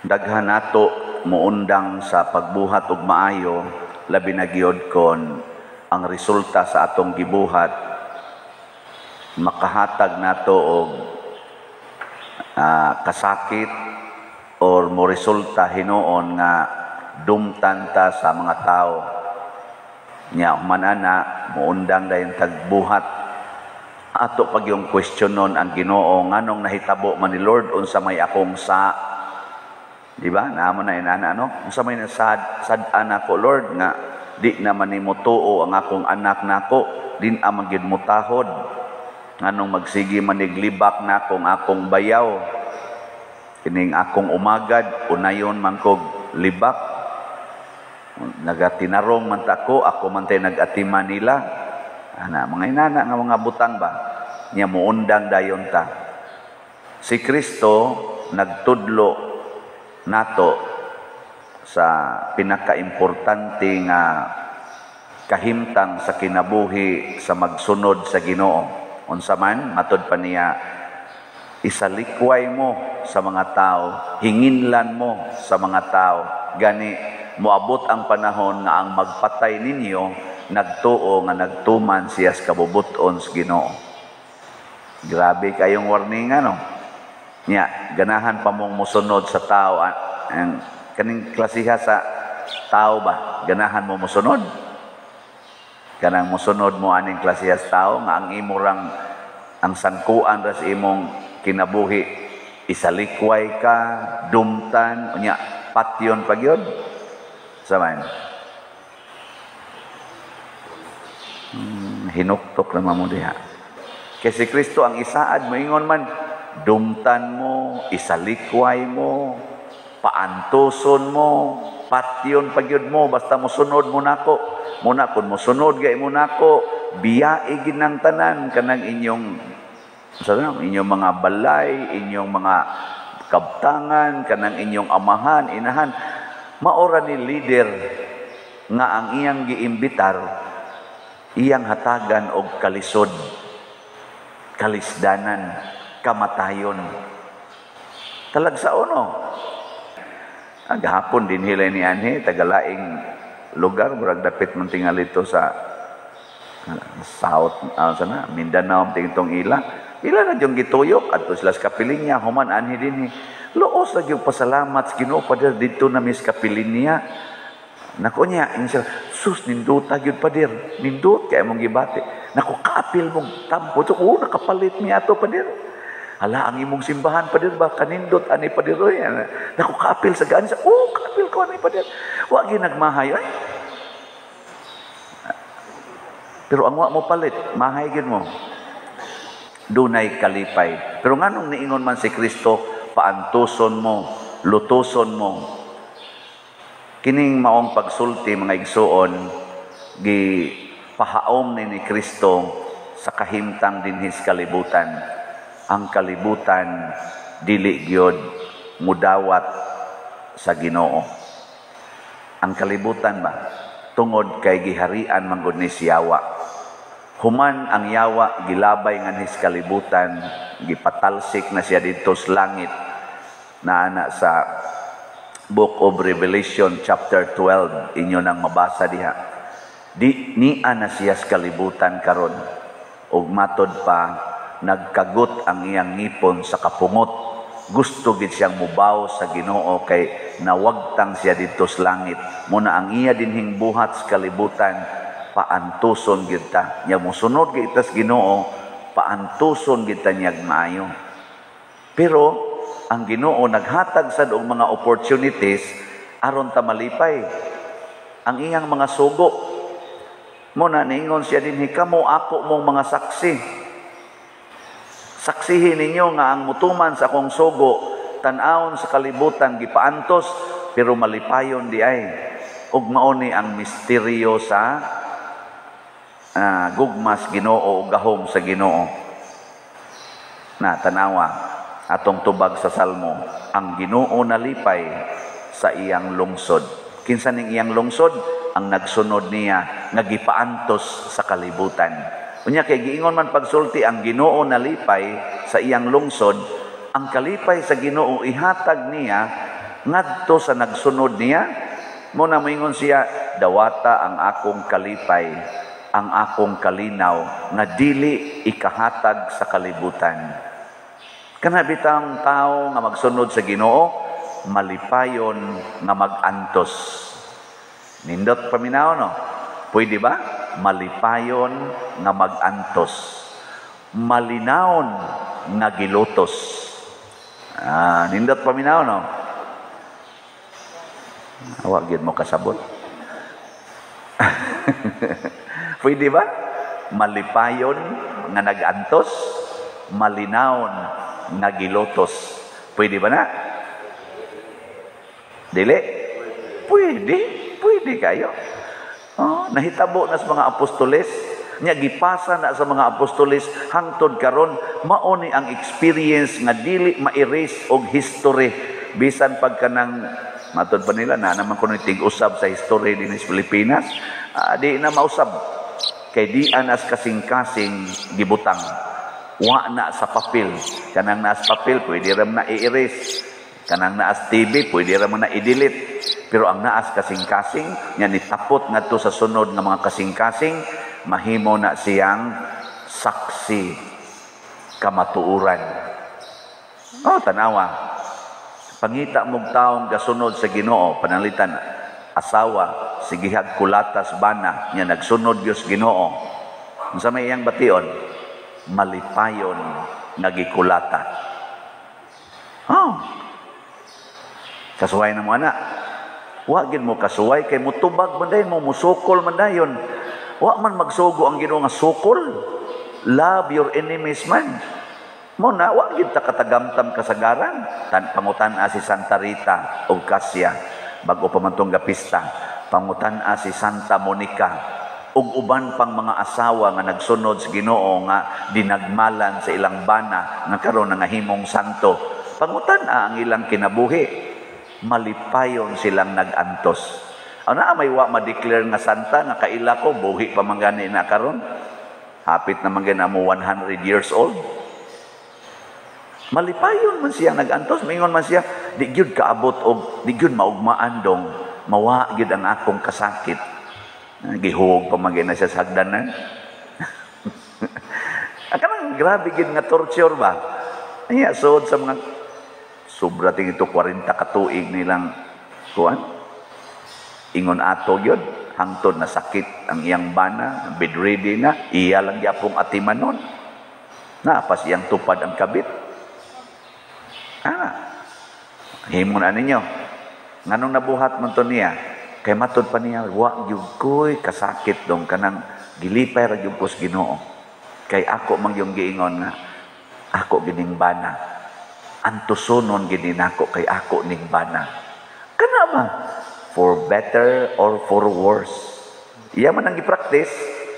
daghan nato muundang sa pagbuhat ug maayo, labi na gyud kon ang resulta sa atong gibuhat makahatag nato og kasakit or mo resulta hinuon nga dumtan ta sa mga tao. Nya human ana muundang dayon tagbuhat ato pag yung questionon ang Ginoo nganong nahitabo man ni Lord unsa may akong sa, di ba? Naamo na inana no? Unsa may sad-an ako Lord nga di naman nimo tuo ang akong anak nako, din amang gid mutahod. Nganong magsigi maniglibak na akong bayaw. Kining akong umagad unayon man kog libak. Nagatinarong man ta ako man tay nag-atiman nila. Ana mga inana nga mga butang ba nya muundang dayon ta. Si Kristo nagtudlo nato sa pinakaimportante nga kahimtang sa kinabuhi sa magsunod sa Ginoo. Unsa man matud pa niya, isalikway mo sa mga tao, hinginlan mo sa mga tao, gani moabot ang panahon nga ang magpatay ninyo nagtuo nga nagtuman siya sa kabubuton sa Ginoo. Grabe kayong warning ano. Nya ganahan pa mong musunod sa tao ang kaning klasiha sa tao ba, ganahan mo musunod? Kanang musunod mo aning klasiha sa tao nga ang imurang ang sangkuan ra sa imong kinabuhi isalikway ka, dumtan, unya patyon pa gyud. Saman. Hinuktok naman mo diha. Kasi Kristo ang isaad moingon man dumtan mo, isalikway mo, paantuson mo, patyon pagyud mo basta mosunod mo nako. Muna kun mosunod gay mo nako, biyae gid nang tanan kanang inyong mga balay, inyong mga kabtangan, kanang inyong amahan, inahan. Maora ni leader nga ang iyang giimbitar, iyang hatagan og kalisod, kalisdanan, kamatayon. Talagsaon no. Agahapon din hilay ni anhe tagalaing lugar murag dapit man tingali ito sa South Mindanao tingtong ila na yung gituyok adto sila sa Kapilinya human anhi dinhi luos ra gyud pasalamat sa Ginoo pader didto na mis Kapilinya nako nya insya sus ninduta gyud pader nindut kay among gibati nako kaapil mong tampo so nakapalit mi ato pader hala ang imong simbahan pader ba kanindot ani pader oy nako kaapil sa gaan sa kaapil ko ani pader wa gyud nagmahay ay pero ang wa mo palit mahay gyud mo dunay kalipay. Pero nganong niingon man si Kristo, paantuson mo, lutuson mo. Kining maong pagsulti mga igsuon, gipahaom ni Kristo sa kahimtang dinhis kalibutan. Ang kalibutan dili gyud mudawat sa Ginoo. Ang kalibutan ba tungod kay giharian man gud ni Yawa. Human ang yawa gilabay nga nis kalibutan, gipatalsik na siya dito sa langit na ana sa Book of Revelation chapter 12 inyo nang mabasa diha. Di niya na siya sa kalibutan karon ug matod pa nagkagot ang iyang ngipon sa kapungot. Gusto gid siyang mubaw sa Ginoo kay nawagtang siya dito sa langit. Muna ang iya dinhing buhat sa kalibutan paantuson gid ta. Nya mosunod gid ta sa Ginoo, paantuson gid ta niyag maayo. Pero ang Ginoo naghatag sad og mga opportunities aron ta malipay ang iyang mga sugo. Muna niingon siya dinhi kamo ako mong mga saksi. Saksihin ninyo nga ang mutuman sa akong sugo tan-awon sa kalibutan gipaantos pero malipayon di ay. Ug mao ni ang misteryo sa gugmas Ginoo o gahom sa Ginoo. Na tanawa atong tubag sa Salmo, ang Ginoo nalipay sa iyang lungsod. Kinsa ning iyang lungsod? Ang nagsunod niya nga gipaantos sa kalibutan. Unya kay giingon man pagsulti ang Ginoo nalipay sa iyang lungsod, ang kalipay sa Ginoo ihatag niya ngadto sa nagsunod niya, mo na moingon siya, dawata ang akong kalipay, ang akong kalinaw, nga dili ikahatag sa kalibutan. Kana bitang tao nga magsunod sa Ginoo, malipayon nga magantos. Nindot paminaw, no? Pwede ba? Malipayon nga magantos. Malinawon nga gilutos. Nindot paminaw, no? Awag yun mo kasabot. Pwede ba? Malipayon nga nagantos, malinawon nga gilutos. Pwede ba na? Dili? Pwede. Pwede kayo. Nahitabo na sa mga apostoles, nya gipasa na sa mga apostoles hangtod karon, mao ni ang experience nga dili ma-erase og history bisan pagkanang matod pa nila na naman kuno tig-usab sa history din sa Pilipinas, di na mausab kay di anas kasing-kasing gibutang, wa na sa papel. Kanang naas papel pwede ra na i-erase, kanang naas TV pwede ra na i-delete, pero ang naas kasing-kasing nya nitapot ngadto sa sunod nga mga kasing-kasing, mahimo na siyang saksi kamatuuran. Tanawa, pangita mong taong gasunod sa Ginoo, panalitan asawa, sigihag kulatas bana, nya nagsunod Dios Ginoo. Unsa may iyang bation? Malipayon nagikulata. Kasuway na mo ana. Wa gid mo kasuway kay mutubag man dayon mo, musukol man dayon. Wa man magsugo ang Ginoo nga sukol. Love your enemies man. Mo na wa gid ta katagamtam kasagaran. Pangutan-a si Santa Rita ug Cassia bago pa man tong gapista. Pangutan-a si Santa Monica ug uban pang mga asawa nga nagsunod sa Ginoo nga dinagmalan sa ilang bana nga karon nga himong santo. Pangutan-a ang ilang kinabuhi. Malipayon silang nagantos. Ana may wa ma-declare nga santa nga kaila ko buhi pa man gani na karon. Hapit na man gani mo 100 years old. Malipayon man siya nagantos, mingon man siya, di gyud kaabot og di gyud maugmaan dong, mawa gyud ang akong kasakit. Gihug pa man gani siya sa hagdanan. Kanang grabe gyud nga torture ba. Anya sud sa mga sobra ting ito 40 katuig nilang kuan. Ingon ato yun, hangtod na sakit ang iyang bana, bedridden na, iya lang yapong atimanon. Napas iyang tupad ang kabit. Himo na ninyo. Nganong nabuhat man to niya? Kay matod pa niya, wa gyud koy kasakit dong kanang gilipay ra gyud ko sa Ginoo. Kay ako man yung giingon nga, ako gining bana. Antusonon gini nako kay ako ning bana. Kana ba? For better or for worse. Iya man ang i-practice.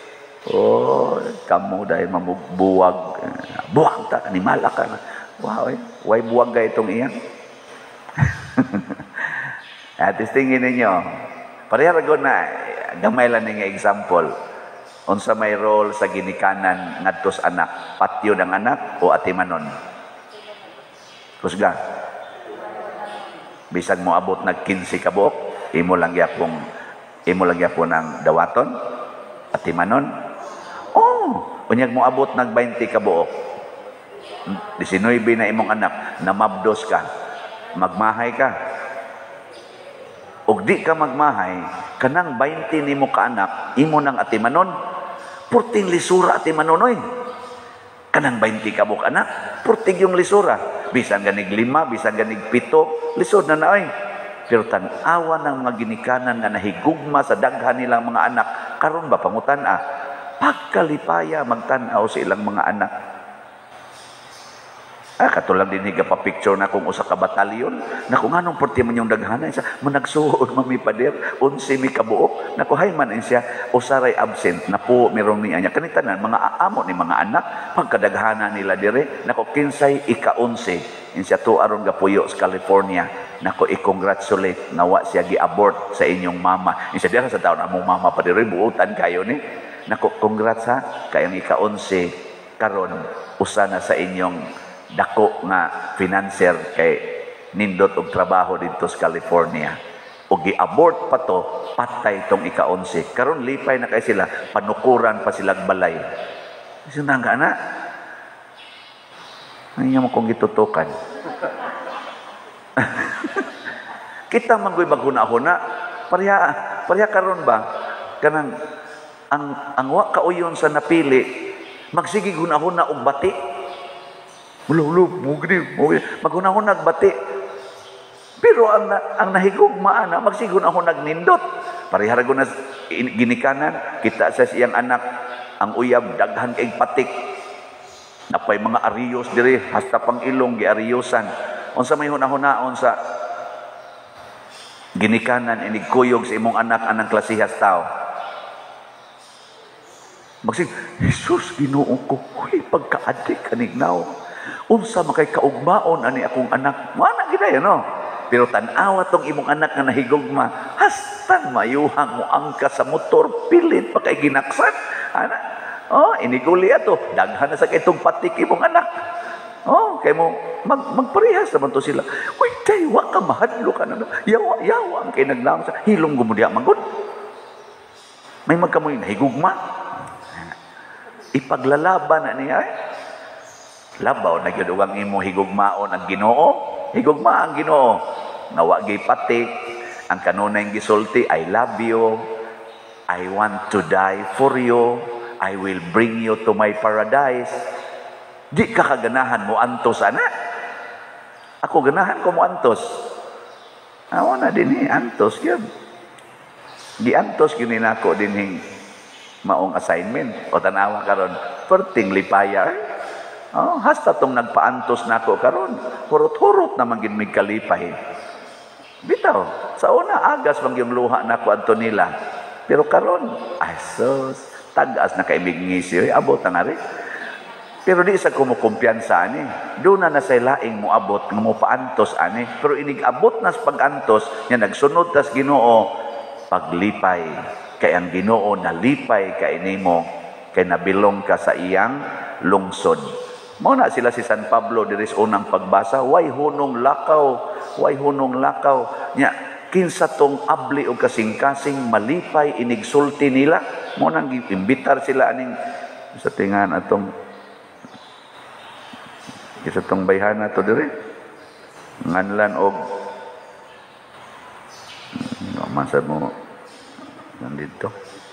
Kamo dahil mamugbuwag. Buwag ta, animala ka na. Wow, why buwag ka itong iyan? At tingin ninyo, pareha na, gamay lang nga example. Unsa may role sa ginikanan ngadtos anak, patyo ng anak o atimanon? Kusga. Bisag mo abot nag 15 ka buok, imo lang gyapon ang dawaton at timanon. Unyag mo abot nag 20 ka buok. 19 na imong anak, namabdos ka. Magmahay ka. Ug di ka magmahay, kanang 20 nimo ka anak, imo nang atimanon. Purting lisura atimanon oy. Kanang 20 ka buok anak, purtig yung lisura. Bisan ganig 5, bisan ganig 7, lisod na naoy. Pero tan-awa ng mga ginikanan nga nahigugma sa daghan nilang mga anak, karon ba pangutan pagkalipaya magtan-aw sa ilang mga anak. Katulad din higa pa picture na kung usa ka batalyon, na kung anong porti man yung daghanan siya, managsuod mami pader, 11 mi kabuok, naku hay man siya, usaray absent, na po mirong niya niya. Kanitanan, mga aamo ni mga anak, pagkadaghanan nila dire, naku kinsay ika-11, siya to aron gapuyo sa California, naku i-congratulate, nawa siya gi-abort sa inyong mama. Siya dira sa taon, among mama pa dire, buutan kayo ni, naku congrats ha, kayang ika-11, karon usa na sa inyong dako nga financier kay nindot og trabaho dito sa California. O gi-abort pa to, patay tong ika-11. Karon lipay na kay sila, panukuran pa silang balay. Kasi nga na, hindi mo kong gitutukan. Kita manggoy maghuna-huna, pareha karon ba? Kanang, ang wa kauyon sa napili, magsige hunahuna og bati. Mulo, maghuna-huna og bati. Pero ang nahigugma na magsigon ako nagnindot. Parihara ko na ginikanan, kita sa siyang anak, ang uyab daghan kay patik. Napay mga ariyos diri, hasta pang ilong giariyosan. Unsa may hunahunaon sa ginikanan inigkuyog sa imong anak anang klasihas tao. Magsig, Jesus, Ginoo ko, huy, pagka-adik kanignaw. Unsa makay kaugmaon ani akong anak. Mana gid no? Pero tanawa tong imong anak nga nahigugma, hastan mayuhang mo angka sa motor, pilit pa kay ginaksan. Ana, iniguli ato, daghan na sa kitong patik imong anak. Kay mo magparehas naman to sila. Uy, tay, wa ka mahadlo ka na. Yawa ang kay naglaom sa hilong gumudya magod. May magkamoy nahigugma. Ipaglalaban na niya. Labaw na gyud ang imo higugmaon ang Ginoo. Higugma ang Ginoo, nawa gay patik, ang kanunay gisulti, I love you, I want to die for you, I will bring you to my paradise. Di ka kaganahan mo antos, anak. Ako ganahan ko mo antos. Awa na din antos yun. Di antos yun ako din maong assignment. O tanawa karon, perting lipaya. Hasta tong nagpaantos na ako karon, hurot-hurot naman gid mig kalipay. Bitaw, sa una agas man gyud luha nako adto nila. Pero karon, ay sus, tagas na kay mig ngisi, abot na rin. Pero di sa kumukumpiyansa ani. Doon na sa laing mo abot nga mo paantos ani. Pero inig-abot na sa pag-antos, nya nagsunod tas Ginoo paglipay. Kay ang Ginoo nalipay kay nimo, kay nabilong ka sa iyang lungsod. Mao na sila si San Pablo diri sa unang pagbasa, way hunong lakaw nya kinsa tong abli o kasing-kasing malipay inigsulti nila. Mao nang imbitar sila aning sa tingan atong isa tong bayhana to diri nganlan og masa mo nandito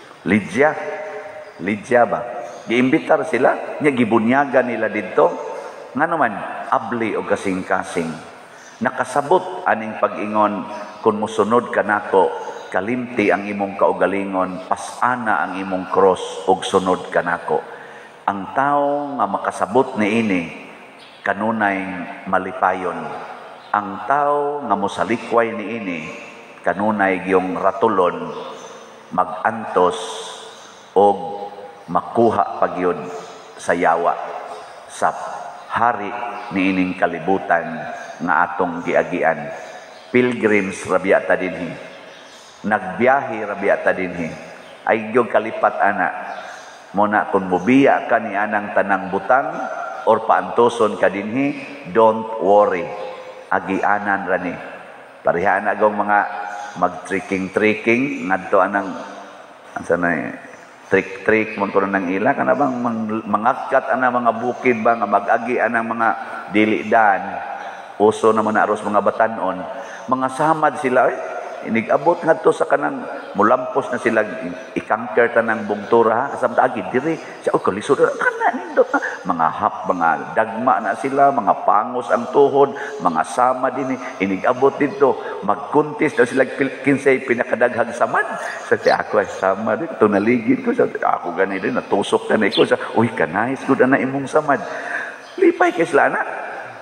Lydia ba? Giimbitar sila, nya gibunyagan nila dito. Nga naman, abli o kasing-kasing. Nakasabot aning pag-ingon, kung musunod ka nako, kalimti ang imong kaugalingon, pasana ang imong cross, og sunod ka nako. Ang tao nga makasabot ni ini, kanunay malipayon. Ang tao nga mosalikway ni ini, kanunay giyong ratulon, magantos, og makuha pagyud sa yawa sa hari niining kalibutan nga atong giagian. Pilgrims rabiata dinhi, nagbiyahe rabiata dinhi, ay gyud kalipat ana muna kung mubiya ka ni anang tanang butang or paantoson ka dinhi, don't worry, agianan rani. Parihaan agong mga mag-trekking ngadto anang ansa na trik mo ko nang ila kana bang mangakat ana mga bukid ba nga mag-agi anang mga dilidan uso naman na aros mga batanon mga samad sila inigabot ngadto sa kanang mulampos na sila ikangker tanang bungtura asam agi diri siya kalisod kana nindot na mga dagma na sila mga pangos ang tuhod mga sama din inigabot dito magkuntis daw sila kinsay pinakadaghang samad sa ako ay sama dito naligid ko sa ako gani din natusok kanay ko sa uy kanais gud na imong samad lipay kay sila na.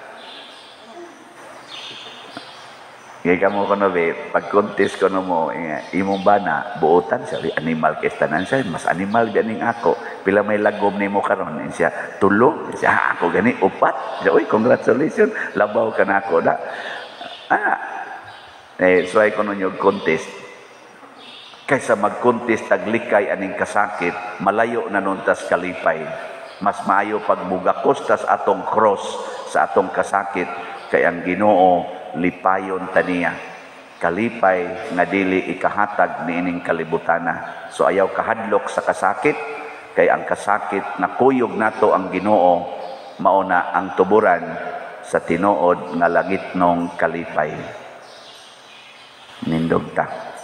Kaya kamo ko na pag-contest ko na mo, imong bana, buotan siya, animal kestanan siya, mas animal ganing ako. Pila may lagom ni mo karon siya, tulo, siya, ako gani, upat. Siya, uy, congratulations, labaw ka na ako na. So ay ko nun yung contest. Kaysa mag-contest, taglikay aning kasakit, malayo na nun tas kalipay. Mas maayo pagbugakos tas atong cross sa atong kasakit, kay ang Ginoo lipayon taniya. Kalipay nga dili ikahatag niining kalibutana. So ayaw kahadlok sa kasakit, kay ang kasakit na kuyog nato ang Ginoo mauna ang tuburan sa tinuod nga langit nong kalipay. Nindog ta.